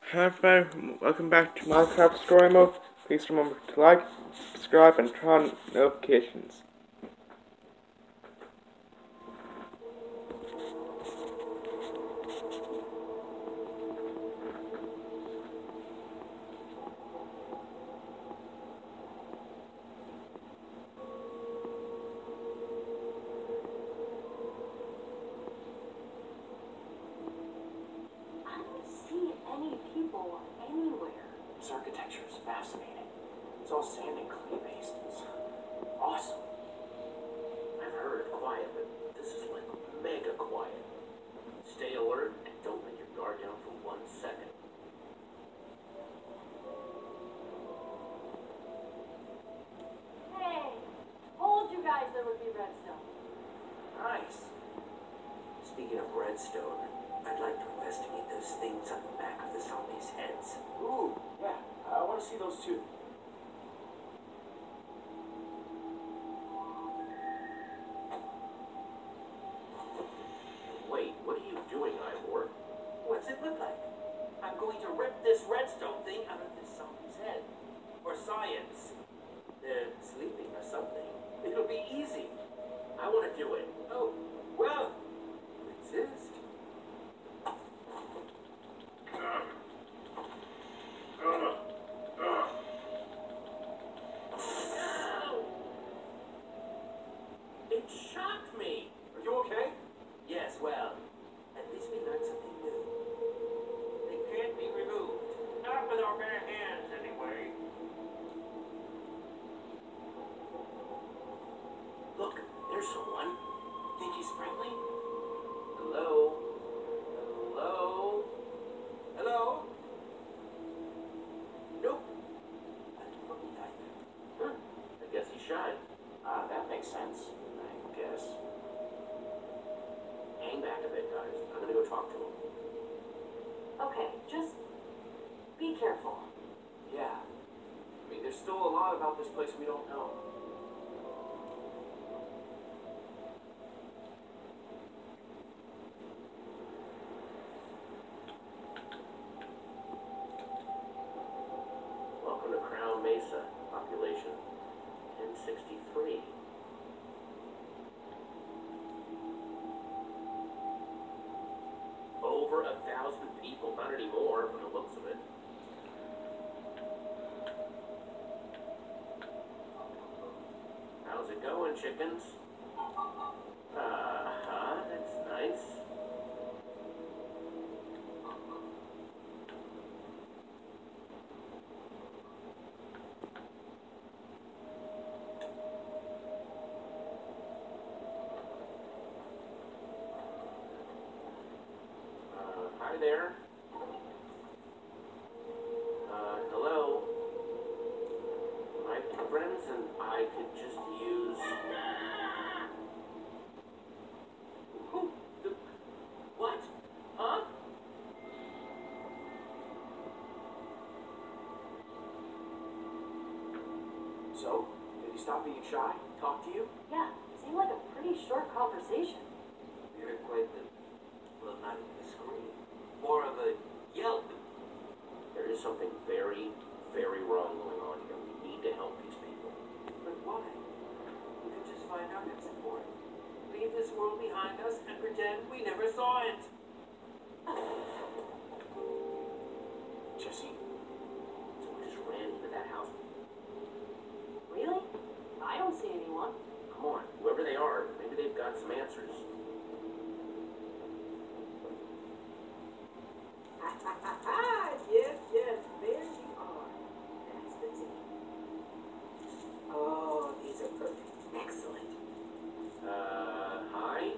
Hi everybody, welcome back to Minecraft Story Mode. Please remember to like, subscribe, and turn on notifications. I don't see any people anywhere. This architecture is fascinating. It's all sand and clay based. It's awesome. I've heard quiet, but this is like mega quiet. Stay alert and don't let your guard down for 1 second. Hey, told you guys there would be redstone. Nice. Speaking of redstone, I'd like to investigate those things on the back of the zombies' heads. Ooh, yeah. I want to see those too. Wait, what are you doing, Ivor? What's it look like? I'm going to rip this redstone thing out of this zombie's head. For science. They're sleeping or something. It'll be easy. I want to do it. Oh, well, resist. It shocked me. Are you okay? Yes, well, at least we learned something new. They can't be removed. Not with our bare hands, anyway. Look, there's someone. Think he's friendly? Hello? Hello? Hello? Nope. Nothing from me either. Huh. I guess he's shy. That makes sense, I guess. Hang back a bit, guys. I'm gonna go talk to him. Okay, just be careful. Yeah. I mean, there's still a lot about this place we don't know. Welcome to Crown Mesa. Population 1063. Over 1,000 people. Not anymore from the looks of it. How's it going, chickens? That's nice. Hi there. Hello. My friends and I could just use... Who? What? Huh? So, did he stop being shy? Talk to you? Yeah, it seemed like a pretty short conversation. We heard quite the... well, not even a scream. More of a yelp. There is something very, very wrong going on here. We need to help these people. But why? We could just find out it's important. Leave this world behind us and pretend we never saw it. Jesse, someone just ran into that house. Really? I don't see anyone. Come on, whoever they are, maybe they've got some answers. Yes, there you are. That's the team. Oh, these are perfect. Excellent. Hi?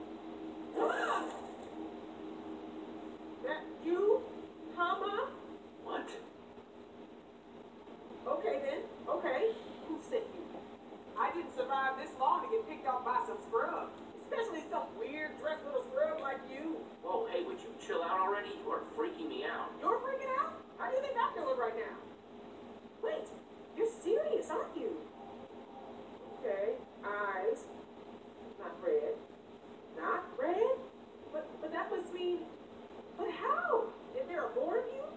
That you? Hama? What? Okay then, okay. Who sent you? I didn't survive this long to get picked off by some scrub. Especially some weird dressed little scrub like you. Whoa, hey, would you chill out already? You are freaking me out. You're freaking out? How do you think I'm feeling right now? Wait, you're serious, aren't you? Okay, eyes. Not red. Not red? But that must mean... But how? If there are more of you?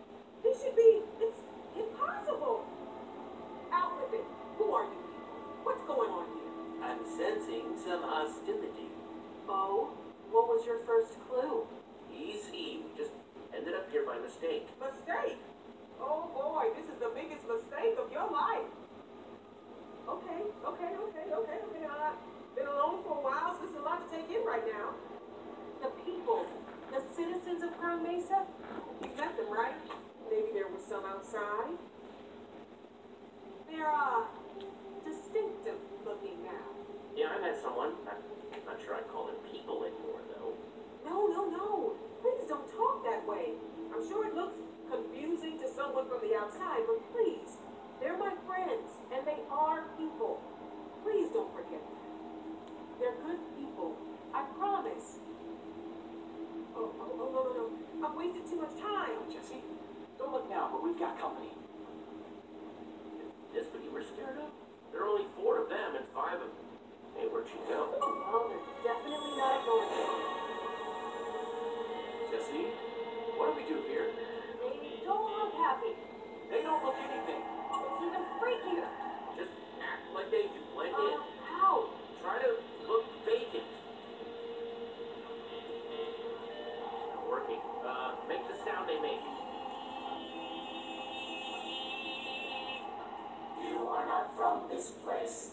mistake. Mistake? Oh boy, this is the biggest mistake of your life. Okay. I've been alone for a while, so there's a lot to take in right now. The people, the citizens of Crown Mesa, You met them, right? Maybe there was some outside. They're, distinctive looking now. Yeah, I met someone. I'm not sure I'd call them people anymore, though. No. Please don't talk that way. I'm sure it looks confusing to someone from the outside, but please, they're my friends, and they are people. Please don't forget that. They're good people. I promise. Oh, no. I've wasted too much time. Jesse, don't look now, but we've got company. This what you were scared of? There are only 4 of them and 5 of them. Hey, where'd you go? well, they're definitely not going to. Jesse, what do we do here? They don't look happy. They don't look anything. It's even freakier. Just act like they do. Blend in. How? Try to look vacant. Not working. Make the sound they make. You are not from this place.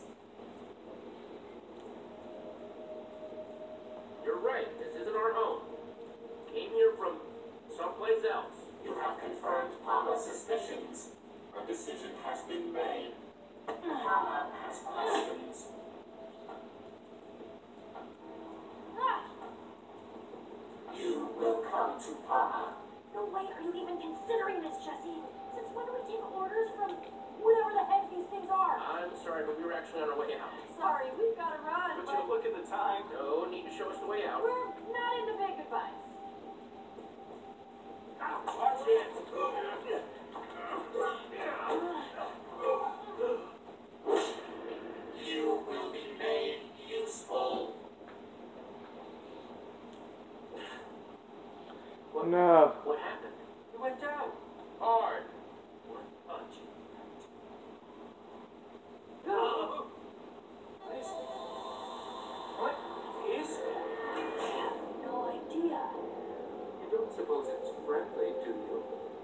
You're right. This isn't our home. Came here from someplace else. You have confirmed Papa's suspicions. A decision has been made. Mama has questions. Ah, You will come to Papa. no way are you even considering this, Jesse. Since when do we take orders from whatever the heck these things are? I'm sorry, but we were actually on our way out. Sorry, we've got to run, Would you but look at the time? No need to show us the way out. we're not into big goodbyes. Watch it. You will be made useful. No. What happened? You went down. Hard. One punch. What is it? No idea. You don't suppose it's friendly, do you?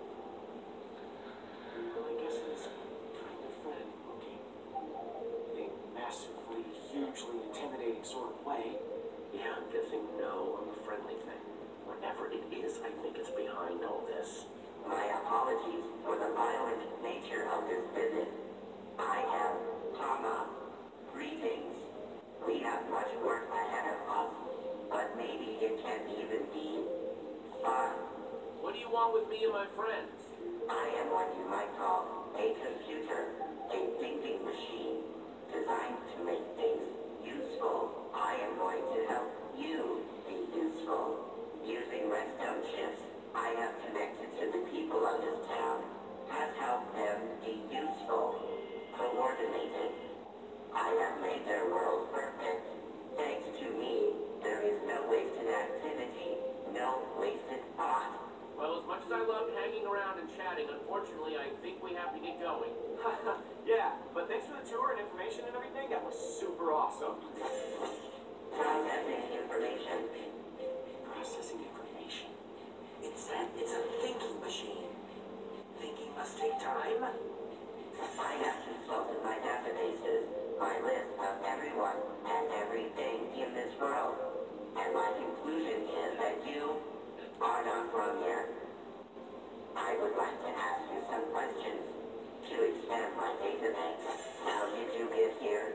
Well, I guess it's kind of friendly looking. In a massively, hugely intimidating sort of way. Yeah, I'm guessing no on the friendly thing. Whatever it is, I think it's behind all this. My apologies for the violent nature of this visit. I am Mama. Greetings. We have much work ahead of us, but maybe it can even be fun. What do you want with me and my friends? I am what you might call a computer, a thinking machine, designed to make things useful. I am going to help you be useful. Using redstone chips, I have connected to the people of this town, have helped them be useful, coordinated. I have made their world perfect. Thanks to me, there is no wasted activity, no wasted thought. Well, as much as I loved hanging around and chatting, unfortunately, I think we have to get going. Yeah, but thanks for the tour and information and everything. That was super awesome. Processing information. Processing information. It's a thinking machine. Thinking must take time. I have consulted my databases, my list of everyone and everything in this world, and my conclusion is that you are not from here. I would like to ask you some questions to expand my database. How did you get here?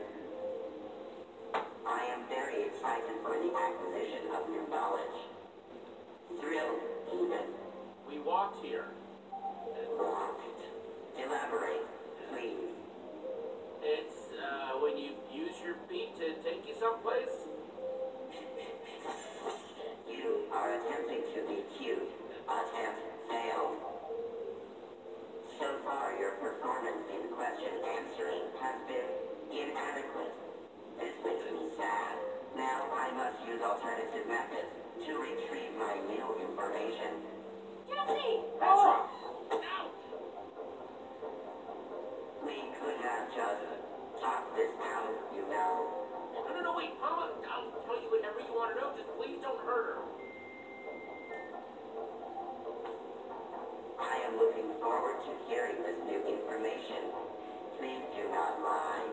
I am very excited for the acquisition of your knowledge. Thrilled, even. We walked here. Walked. Elaborate, please. It's, when you use your feet to take you someplace. You are attempting to be cute. Attempt failed. So far, your performance in question answering has been inadequate. This makes me sad. Now I must use alternative methods to retrieve my new information. Jesse! That's right. Ow! We could have just talked this out, you know. No, wait, Mama, I'll tell you whatever you want to know, just please don't hurt her. am looking forward to hearing this new information. Please do not lie.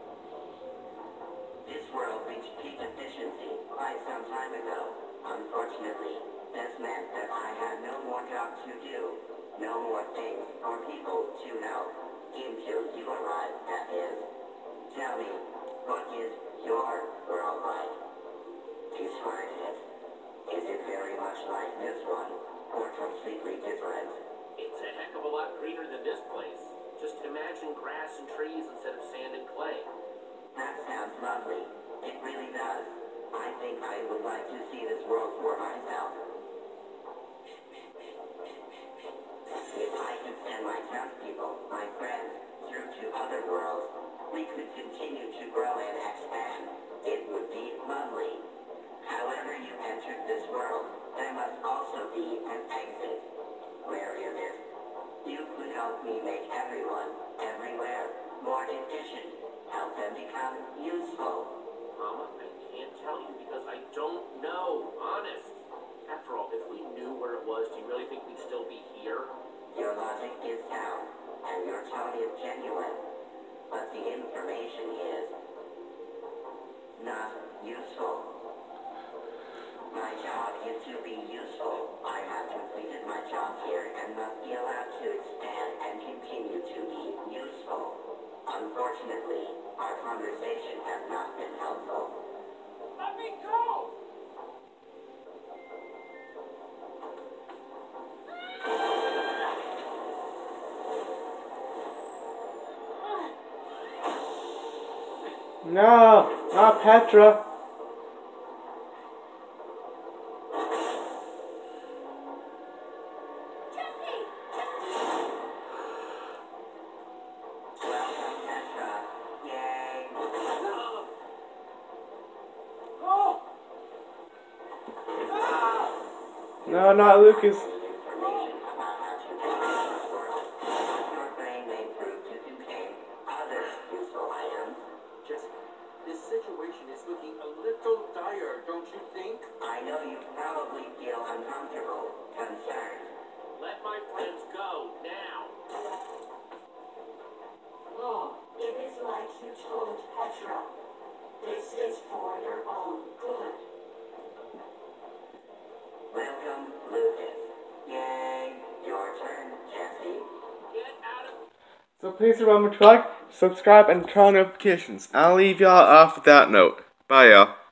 This world reached peak efficiency quite some time ago. Unfortunately, this meant that I had no more job to do, no more things or people to know. Until you arrived, that is. Tell me, what is your world like? Describe it. Is it very much like this one, or completely different? It's a heck of a lot greener than this place. Just imagine grass and trees instead of sand and clay. That sounds lovely. It really does. I think I would like to see this world for myself. If I could send my townspeople, my friends, through to other worlds, we could continue to grow and expand. It would be lovely. However you entered this world, there must also be an exit. Where is it? You could help me make everyone, everywhere, more efficient. Help them become useful. Mama, I can't tell you because I don't know. Honest. After all, if we knew where it was, do you really think we'd still be here? Your logic is sound, and your tone is genuine. But the information is not useful. My job is to be useful. I have completed my job here and must be allowed to expand and continue to be useful. Unfortunately, our conversation has not been helpful. Let me go! No, not Petra. Welcome, Petra. Yay! No, not Lucas. Information about how to enter this world. Your brain may prove to contain other useful items. Jessica, this situation is looking a little dire, don't you think? I know you probably feel uncomfortable, concerned. Let my friends go, now! It is like you told Petra. This is for your own good. Welcome, Lucas. Yay! Your turn, Jesse. Get out of... So please remember to like, subscribe, and turn on notifications. I'll leave y'all off with that note. Bye, y'all.